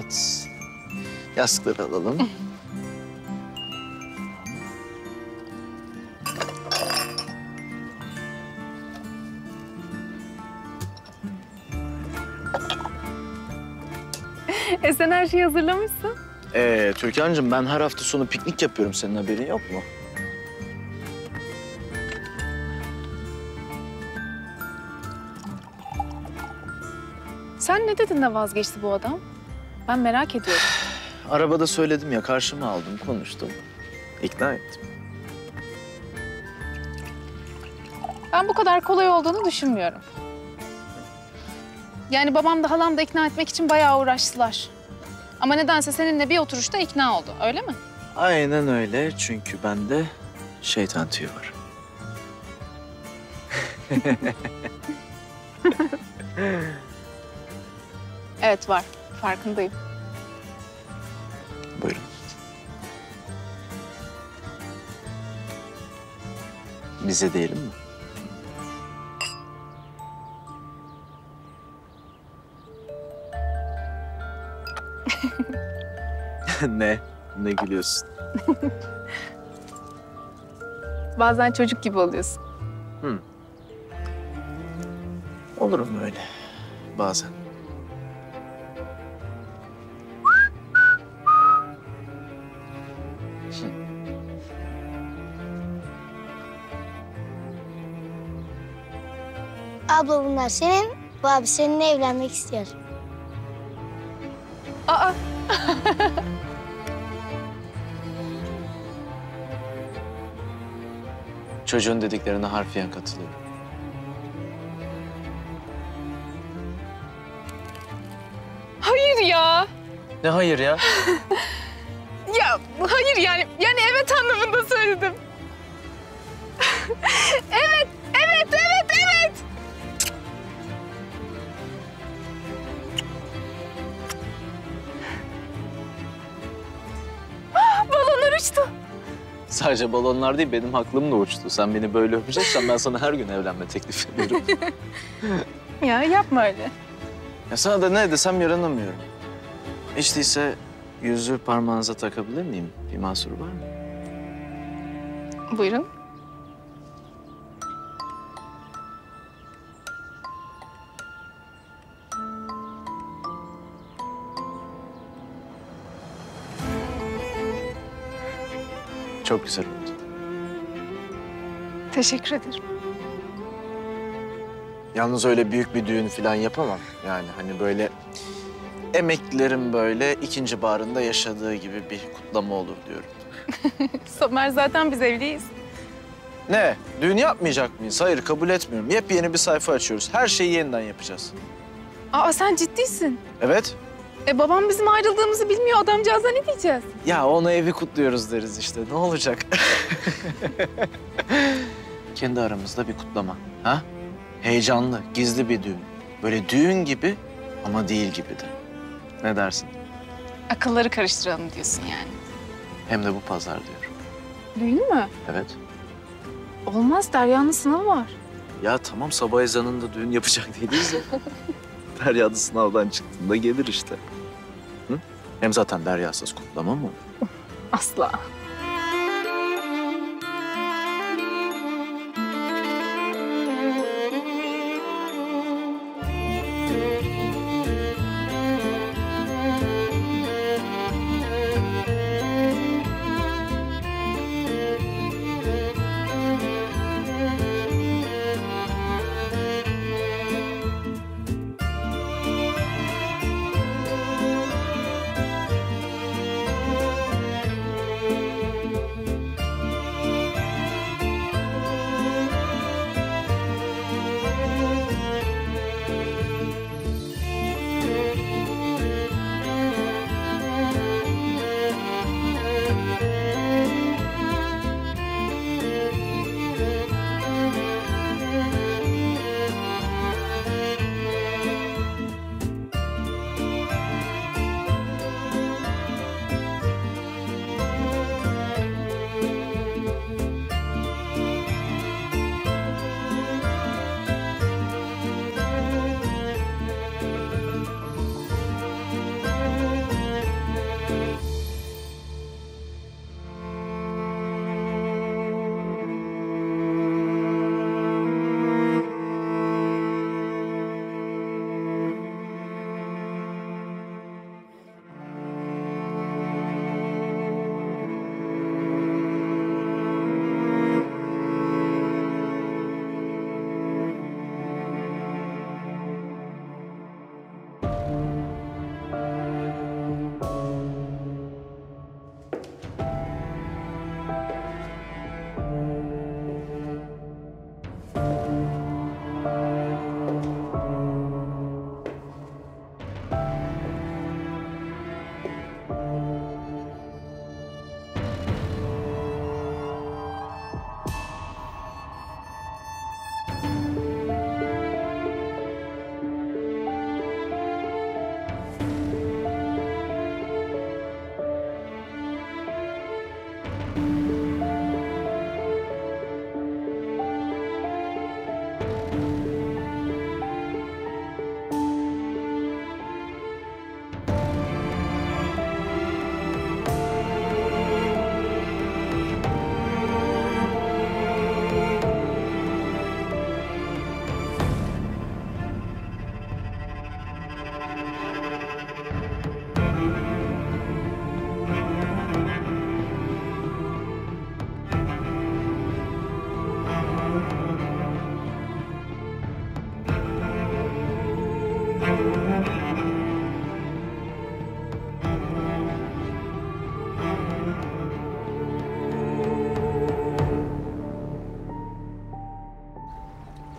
Evet. Yastıkları alalım. Sen her şeyi hazırlamışsın. Türkan'cığım ben her hafta sonu piknik yapıyorum. Senin haberin yok mu? Sen ne dedin de vazgeçti bu adam? Ben merak ediyorum. Arabada söyledim ya, karşıma aldım, konuştum. İkna ettim. Ben bu kadar kolay olduğunu düşünmüyorum. Yani babam da halam da ikna etmek için bayağı uğraştılar. Ama nedense seninle bir oturuşta ikna oldu, öyle mi? Aynen öyle. Çünkü bende şeytan tüyü var. Evet var, farkındayım. Buyurun. Bize diyelim mi? Ne? Ne gülüyorsun? Bazen çocuk gibi oluyorsun. Olurum öyle. Bazen. Abla bunlar senin, bu abi seninle evlenmek istiyor. Aa! Çocuğun dediklerine harfiyen katılıyorum. Hayır ya! Ne hayır ya? Ya hayır yani evet anlamında söyledim. Evet. Balonlar uçtu. Sadece balonlar değil, benim aklım da uçtu. Sen beni böyle öpeceksen ben sana her gün evlenme teklif ediyorum. Ya yapma öyle. Ya sana da ne desem yaranamıyorum. Hiç değilse yüzüğü parmağınıza takabilir miyim? Bir mahsuru var mı? Buyurun. Çok güzel oldu. Teşekkür ederim. Yalnız öyle büyük bir düğün falan yapamam. Yani hani böyle emeklilerin böyle ikinci barında yaşadığı gibi bir kutlama olur diyorum. Somer zaten biz evliyiz. Ne? Düğün yapmayacak mıyız? Hayır, kabul etmiyorum. Yepyeni bir sayfa açıyoruz. Her şeyi yeniden yapacağız. Aa sen ciddisin. Evet. Babam bizim ayrıldığımızı bilmiyor. Adamcağıza ne diyeceğiz? Ya onu evi kutluyoruz deriz işte. Ne olacak? Kendi aramızda bir kutlama. Ha? Heyecanlı, gizli bir düğün. Böyle düğün gibi ama değil gibi de. Ne dersin? Akılları karıştıralım diyorsun yani. Hem de bu pazar diyorum. Düğün mü? Evet. Olmaz, Derya'nın sınavı var. Ya tamam, sabah ezanında düğün yapacak değiliz ya. Derya da sınavdan çıktığında gelir işte. Hı? Hem zaten Derya'sız kutlama mı? Asla.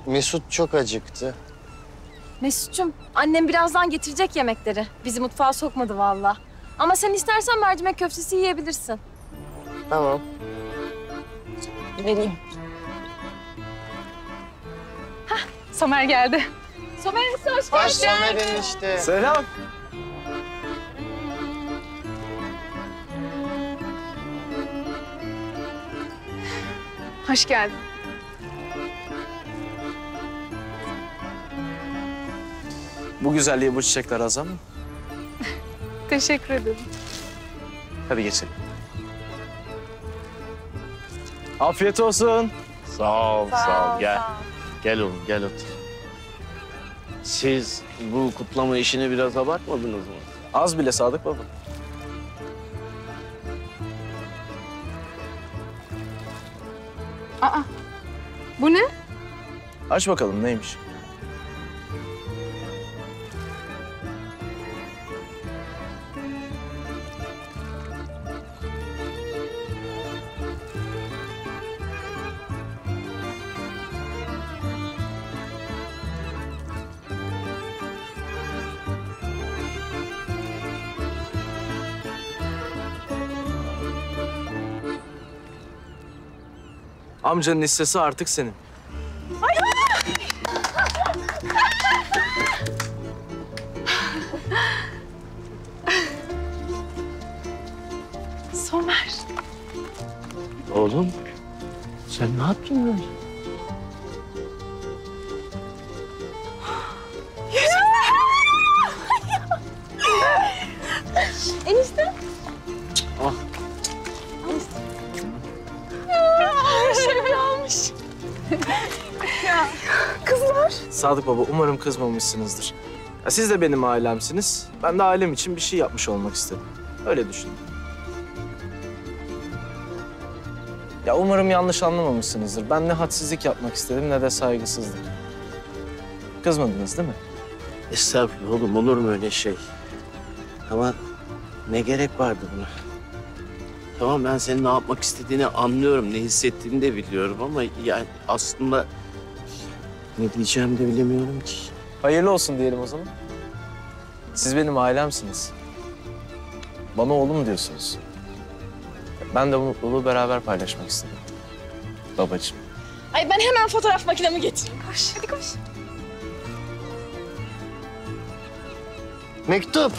Mesut çok acıktı. Mesut'cum, annem birazdan getirecek yemekleri. Bizi mutfağa sokmadı vallahi. Ama sen istersen mercimek köftesi yiyebilirsin. Tamam. Vereyim. Somer geldi. Somer enişte hoş Ay geldin. Somer'in işte. Selam. Hoş geldin. Bu güzelliğe bu çiçekler Hazan mı? Teşekkür ederim. Hadi geçelim. Afiyet olsun. Sağ ol, sağ ol. Gel. Gel oğlum, gel otur. Siz bu kutlama işini biraz abartmadınız mı? Az bile Sadık baba. Aa, bu ne? Aç bakalım neymiş? Amcanın hissesi artık senin. Somer. Oğlum, sen ne yaptın böyle? Enişte. Ah. Şöyle almış. Sadık baba umarım kızmamışsınızdır. Ya siz de benim ailemsiniz. Ben de ailem için bir şey yapmış olmak istedim. Öyle düşündüm. Ya umarım yanlış anlamamışsınızdır. Ben ne hadsizlik yapmak istedim ne de saygısızlık. Kızmadınız değil mi? Estağfurullah oğlum, olur mu öyle şey? Ama ne gerek vardı buna? Tamam, ben senin ne yapmak istediğini anlıyorum, ne hissettiğini de biliyorum ama yani aslında ne diyeceğimi de bilemiyorum ki. Hayırlı olsun diyelim o zaman. Siz benim ailemsiniz. Bana oğlum diyorsunuz. Ben de bu mutluluğu beraber paylaşmak istedim. Babacığım. Ay ben hemen fotoğraf makinemi getireyim. Koş, hadi koş. Mektup.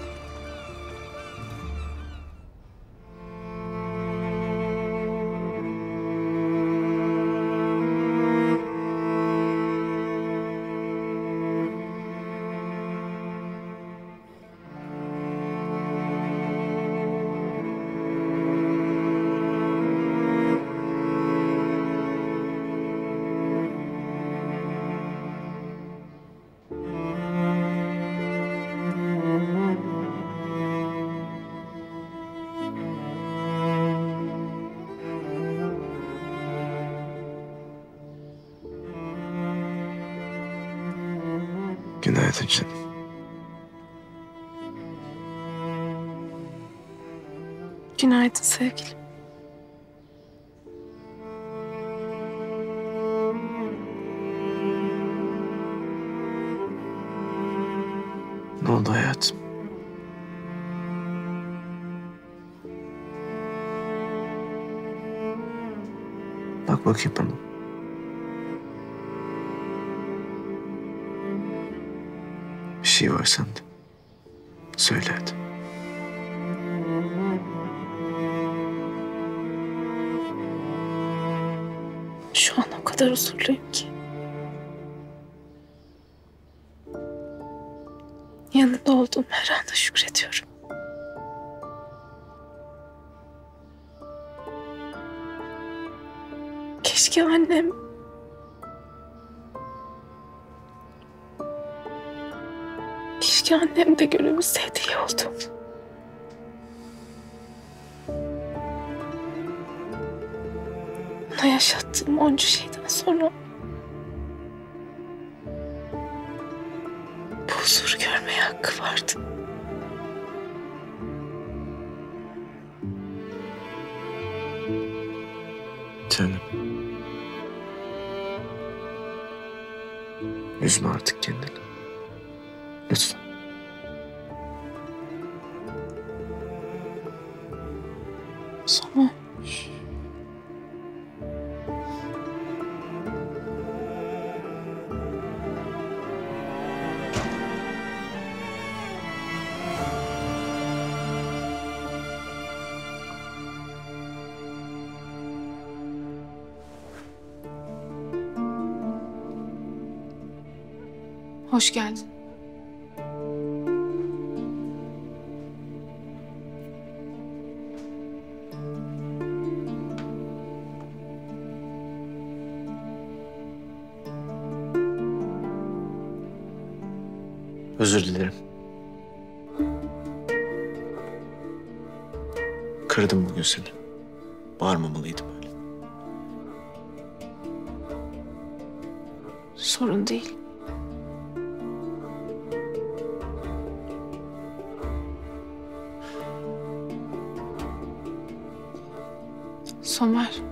Günaydın canım. Günaydın sevgilim. Ne oldu hayatım? Bak bakayım bana. Bir şey var sende. Söyle hadi. Şu an o kadar huzurluyum ki. Yanında olduğum her anda şükrediyorum. Keşke annem... Keşke annem de görümseydi iyi oldu. Ona yaşattığım onca şeyden sonra... bu huzuru görmeye hakkı vardı. Canım. Üzme artık kendini. Lütfen. Somer. Hoş geldin. Özür dilerim. Kırdım bugün seni. Bağırmamalıydım öyle. Sorun değil. Somer.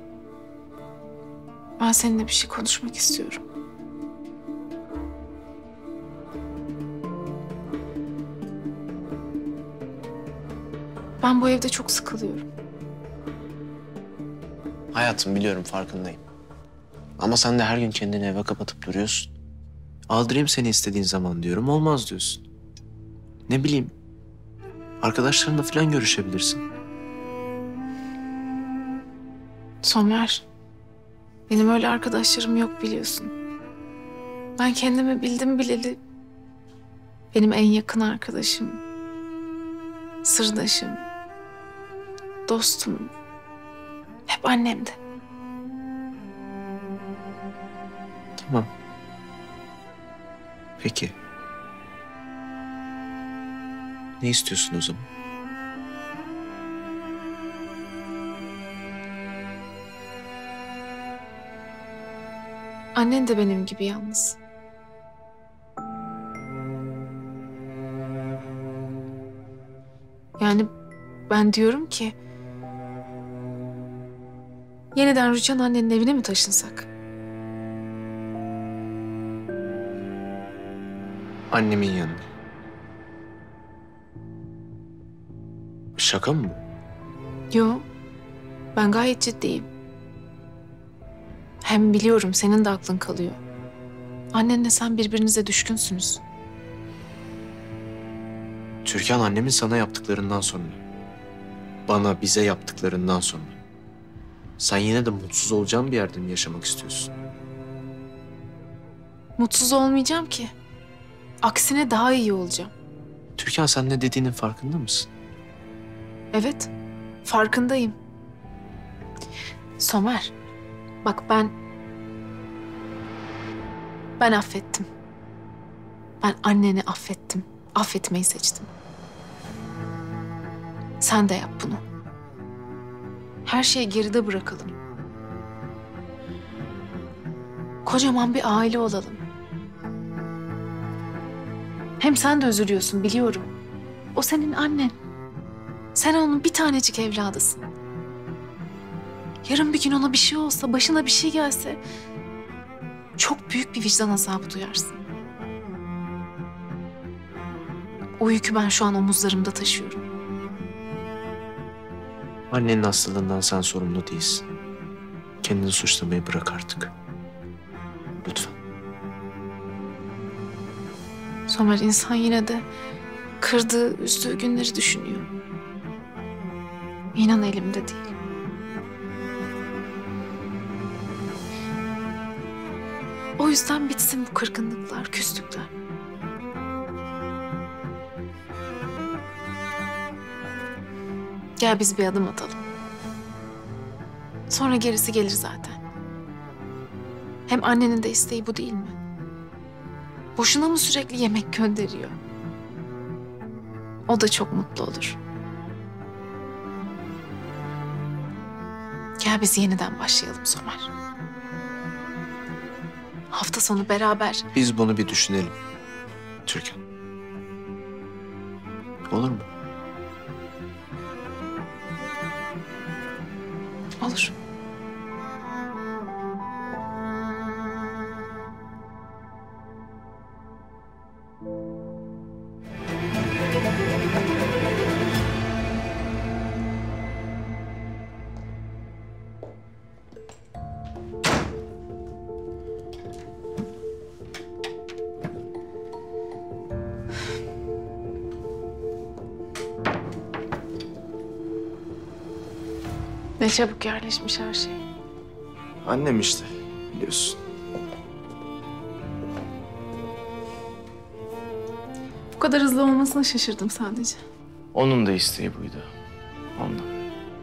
Ben seninle bir şey konuşmak istiyorum. Ben bu evde çok sıkılıyorum. Hayatım biliyorum, farkındayım. Ama sen de her gün kendini eve kapatıp duruyorsun. Aldırayım seni istediğin zaman diyorum, olmaz diyorsun. Ne bileyim, arkadaşlarınla falan görüşebilirsin. Somer, benim öyle arkadaşlarım yok biliyorsun. Ben kendimi bildim bileli benim en yakın arkadaşım, sırdaşım, dostum hep annemdi. Tamam. Peki. Ne istiyorsun o zaman? Annen de benim gibi yalnız. Yani ben diyorum ki yeniden Rüçhan annenin evine mi taşınsak? Annemin yanına. Şaka mı bu? Yo, ben gayet ciddiyim. Hem biliyorum senin de aklın kalıyor. Annenle sen birbirinize düşkünsünüz. Türkan, annemin sana yaptıklarından sonra, bana, bize yaptıklarından sonra, sen yine de mutsuz olacağın bir yerde mi yaşamak istiyorsun? Mutsuz olmayacağım ki. Aksine daha iyi olacağım. Türkan, sen ne dediğinin farkında mısın? Evet, farkındayım. Somer, bak ben affettim. Ben anneni affettim. Affetmeyi seçtim. Sen de yap bunu. Her şeyi geride bırakalım. Kocaman bir aile olalım. Hem sen de üzülüyorsun biliyorum. O senin annen. Sen onun bir tanecik evladısın. Yarın bir gün ona bir şey olsa, başına bir şey gelse çok büyük bir vicdan azabı duyarsın. O yükü ben şu an omuzlarımda taşıyorum. Annenin hastalığından sen sorumlu değilsin. Kendini suçlamayı bırak artık. Lütfen. Somer, insan yine de kırdığı, üzdüğü günleri düşünüyor. İnan elimde değil. O yüzden bitsin bu kırgınlıklar, küslükler. Gel biz bir adım atalım. Sonra gerisi gelir zaten. Hem annenin de isteği bu değil mi? Boşuna mı sürekli yemek gönderiyor? O da çok mutlu olur. Gel biz yeniden başlayalım Somer. Hafta sonu beraber. Biz bunu bir düşünelim Türkan. Olur mu? Olur. Ne çabuk yerleşmiş her şey. Annem işte, biliyorsun. Bu kadar hızlı olmasına şaşırdım sadece. Onun da isteği buydu. Ondan.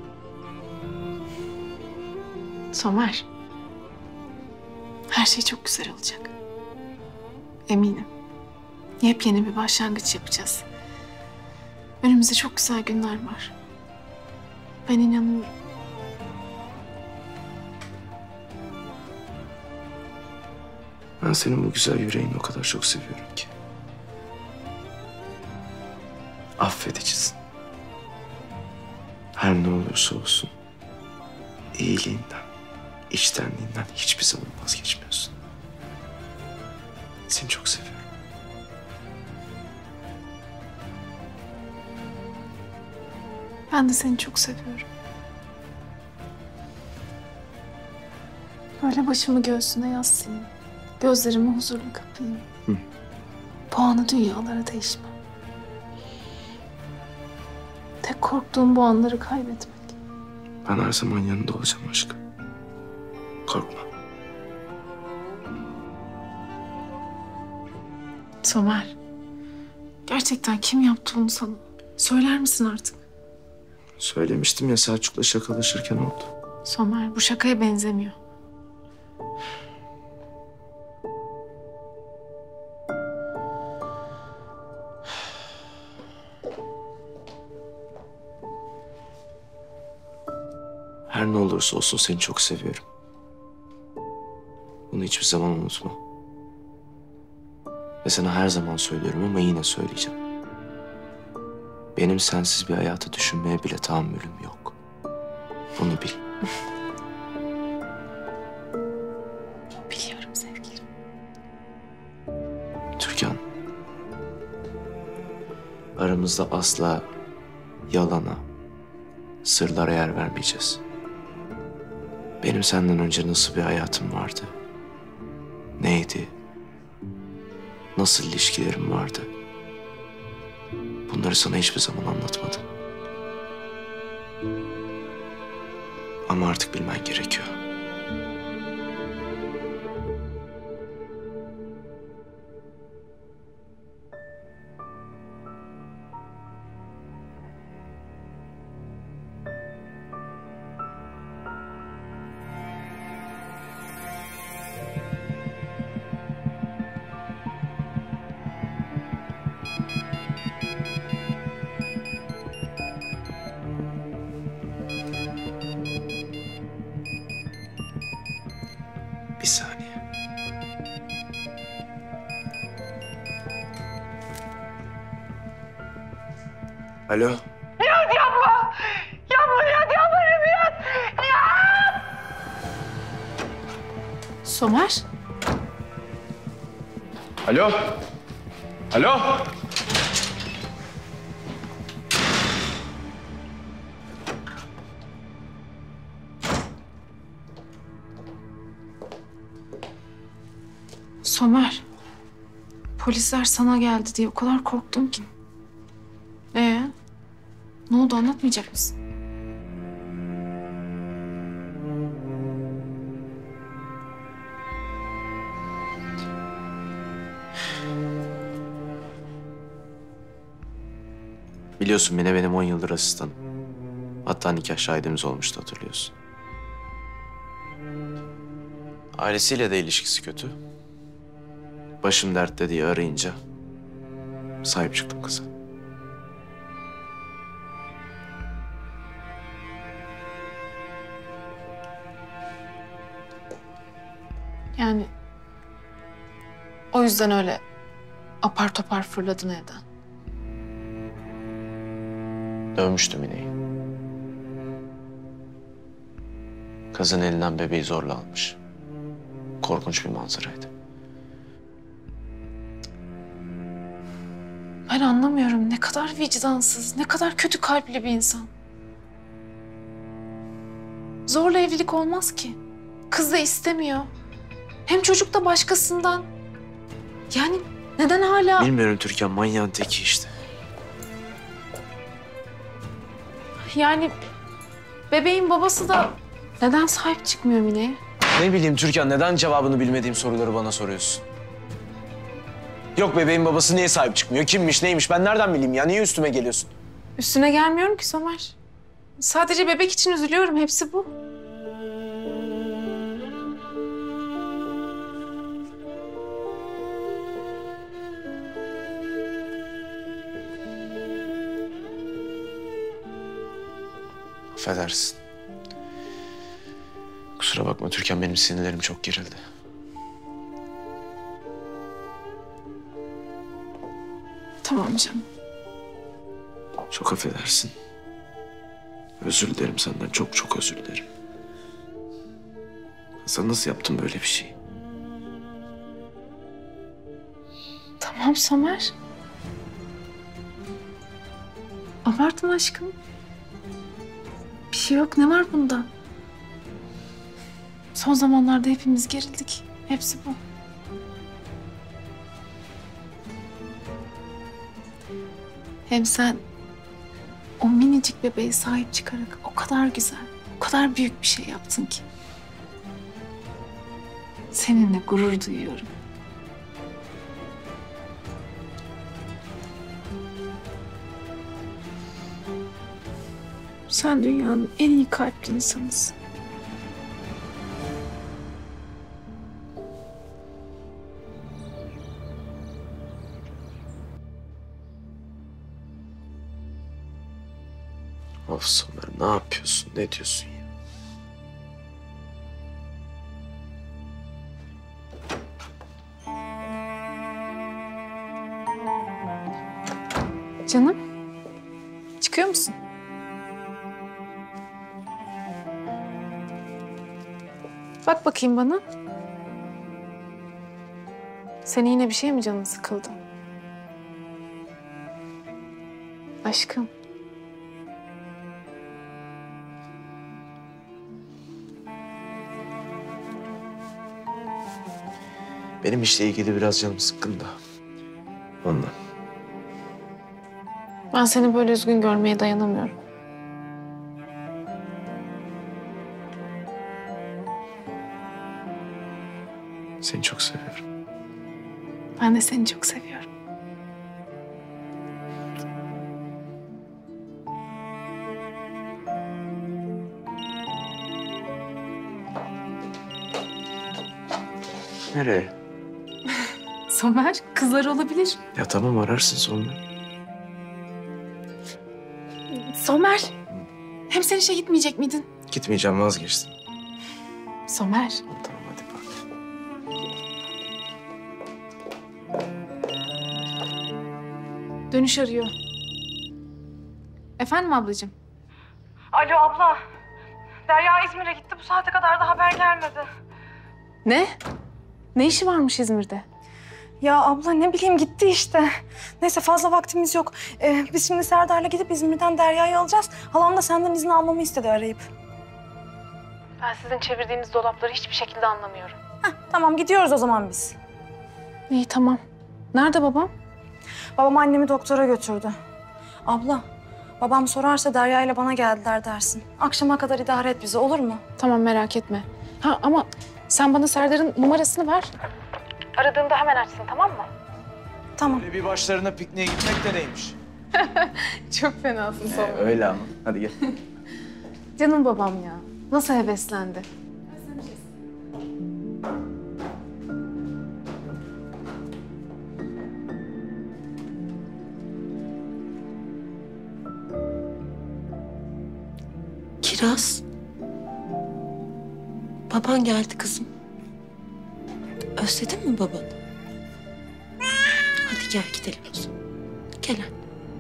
Somer. Her şey çok güzel olacak. Eminim. Yepyeni bir başlangıç yapacağız. Önümüzde çok güzel günler var. Ben inanıyorum. Ben senin bu güzel yüreğini o kadar çok seviyorum ki. Affedicisin. Her ne olursa olsun iyiliğinden, içtenliğinden hiçbir zaman vazgeçmiyorsun. Seni çok seviyorum. Ben de seni çok seviyorum. Böyle başımı göğsüne yaslayayım. Gözlerimi huzurlu kapayım. Hı. Puanı dünyalara değişmem. Tek korktuğum bu anları kaybetmek. Ben her zaman yanında olacağım aşkım. Korkma. Somer. Gerçekten kim yaptı bunu sana? Söyler misin artık? Söylemiştim ya, Selçuk'la şakalaşırken oldu. Somer, bu şakaya benzemiyor. Her ne olursa olsun seni çok seviyorum. Bunu hiçbir zaman unutma. Ve sana her zaman söylüyorum ama yine söyleyeceğim. Benim sensiz bir hayatı düşünmeye bile tahammülüm yok. Bunu bil. Biliyorum sevgilim. Türkan. Aramızda asla yalana, sırlara yer vermeyeceğiz. Benim senden önce nasıl bir hayatım vardı? Neydi? Nasıl ilişkilerim vardı? Bunları sana hiçbir zaman anlatmadım. Ama artık bilmen gerekiyor. Bir saniye. Alo. Somer. Alo. Alo. Somer. Polisler sana geldi diye o kadar korktum ki. Ne oldu, anlatmayacak mısın? Biliyorsun Mine benim 10 yıldır asistanım. Hatta nikah şahidimiz olmuştu, hatırlıyorsun. Ailesiyle de ilişkisi kötü. Başım dertte diye arayınca sahip çıktım kıza. Yani o yüzden öyle apar topar fırladın evden. Dövmüştüm Mine'yi. Kızın elinden bebeği zorla almış. Korkunç bir manzaraydı. Ben anlamıyorum, ne kadar vicdansız, ne kadar kötü kalpli bir insan. Zorla evlilik olmaz ki. Kız da istemiyor. Hem çocuk da başkasından. Yani neden hala... Bilmiyorum Türkan, manyağın teki işte. Yani bebeğin babası da neden sahip çıkmıyor Mine'ye? Ne bileyim Türkan, neden cevabını bilmediğim soruları bana soruyorsun? Yok, bebeğin babası niye sahip çıkmıyor? Kimmiş, neymiş? Ben nereden bileyim ya? Niye üstüme geliyorsun? Üstüne gelmiyorum ki Somer. Sadece bebek için üzülüyorum. Hepsi bu. Affedersin. Kusura bakma Türkan, benim sinirlerim çok gerildi. Tamam canım. Çok affedersin. Özür dilerim senden, çok çok özür dilerim. Sen nasıl yaptın böyle bir şey? Tamam Somer. Abartma aşkım. Bir şey yok. Ne var bunda? Son zamanlarda hepimiz gerildik. Hepsi bu. Hem sen o minicik bebeğe sahip çıkarak o kadar güzel, o kadar büyük bir şey yaptın ki. Seninle gurur duyuyorum. Sen dünyanın en iyi kalpli insanısın. Of Somer, ne yapıyorsun? Ne diyorsun ya? Canım, çıkıyor musun? Bak bakayım bana. Senin yine bir şey mi canın sıkıldı? Aşkım. Benim işle ilgili biraz canım sıkkın da. Ondan. Ben seni böyle üzgün görmeye dayanamıyorum. Seni çok seviyorum. Ben de seni çok seviyorum. Nereye? Somer, kızlar olabilir. Ya tamam, ararsın sonra. Somer, hem sen işe gitmeyecek miydin? Gitmeyeceğim, vazgeçtim. Somer. Tamam hadi bak. Dönüş arıyor. Efendim ablacığım? Alo abla. Derya İzmir'e gitti. Bu saate kadar da haber gelmedi. Ne? Ne işi varmış İzmir'de? Ya abla ne bileyim gitti işte. Neyse fazla vaktimiz yok. Biz şimdi Serdar'la gidip İzmir'den Derya'yı alacağız. Halam da senden izin almamı istedi arayıp. Ben sizin çevirdiğiniz dolapları hiçbir şekilde anlamıyorum. Tamam gidiyoruz o zaman biz. İyi tamam. Nerede babam? Babam annemi doktora götürdü. Abla babam sorarsa Derya ile bana geldiler dersin. Akşama kadar idare et bizi olur mu? Tamam merak etme. Ha ama sen bana Serdar'ın numarasını ver. Aradığında hemen açsın tamam mı? Tamam. Bir başlarına pikniğe gitmek de neymiş? Çok fenasın Somer. Öyle ama. Hadi gel. Canım babam ya. Nasıl heveslendi? Kiraz. Baban geldi kızım. Özledin mi babanı? Hadi gel gidelim o zaman. Gel anne.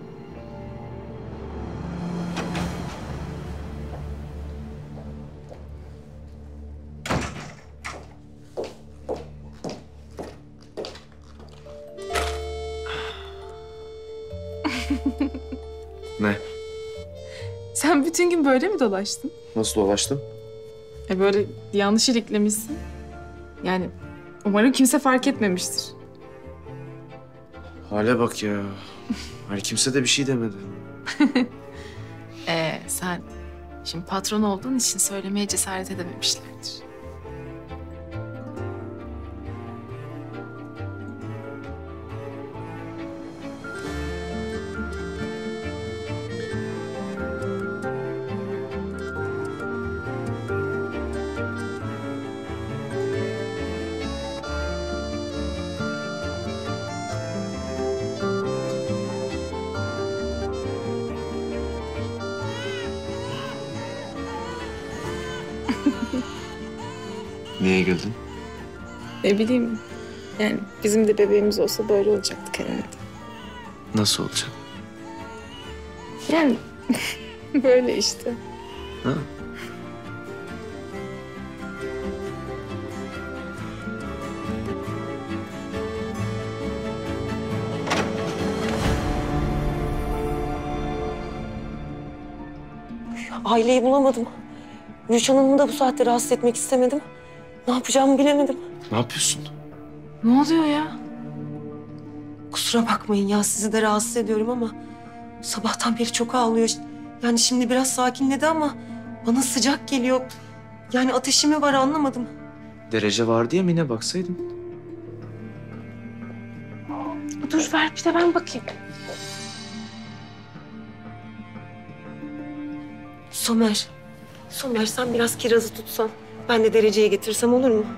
Ne? Sen bütün gün böyle mi dolaştın? Nasıl dolaştın? Böyle yanlış iliklemişsin. Yani umarım kimse fark etmemiştir. Hale bak ya. Hani kimse de bir şey demedi. Sen Şimdi patron olduğun için söylemeye cesaret edememişlerdir. Niye güldün? Ne bileyim. Yani bizim de bebeğimiz olsa böyle olacaktık herhalde. Nasıl olacak? Yani böyle işte. Ha? Aileyi bulamadım. Rüçhan Hanım'ı da bu saatte rahatsız etmek istemedim. Ne yapacağımı bilemedim. Ne yapıyorsun? Ne oluyor ya? Kusura bakmayın ya, sizi de rahatsız ediyorum ama sabahtan beri çok ağlıyor. Yani şimdi biraz sakinledi ama bana sıcak geliyor. Yani ateşi mi var anlamadım. Derece vardı ya Mine, baksaydın. Dur ver bir de ben bakayım. Somer, Somer sen biraz kirazı tutsan. Ben de dereceye getirsem olur mu?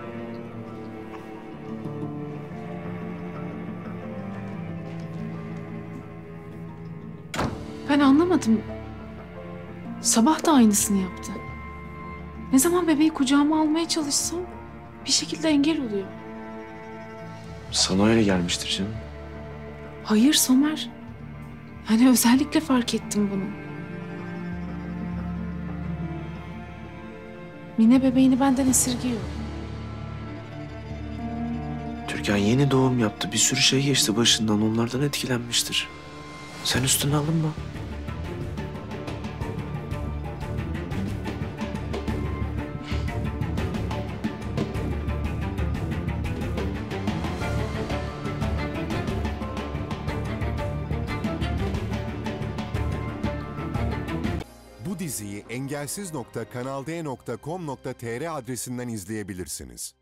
Ben anlamadım. Sabah da aynısını yaptı. Ne zaman bebeği kucağıma almaya çalışsam bir şekilde engel oluyor. Sana öyle gelmiştir canım. Hayır Somer. Yani özellikle fark ettim bunu. Mine bebeğini benden esirgiyor. Türkan yeni doğum yaptı. Bir sürü şey geçti başından. Onlardan etkilenmiştir. Sen üstüne alınma. Bu diziyi engelsiz.kanalde.com.tr adresinden izleyebilirsiniz.